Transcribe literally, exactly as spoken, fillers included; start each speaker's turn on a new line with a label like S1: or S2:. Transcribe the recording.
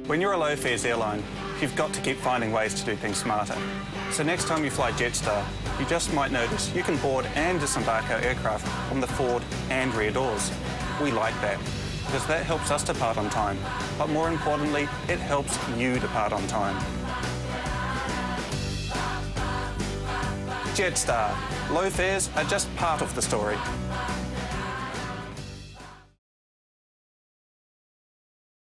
S1: When you're a low fares airline, you've got to keep finding ways to do things smarter. So next time you fly Jetstar, you just might notice you can board and disembark our aircraft from the forward and rear doors. We like that, because that helps us depart on time, but more importantly, it helps you depart on time. Jetstar. Low fares are just part of the story.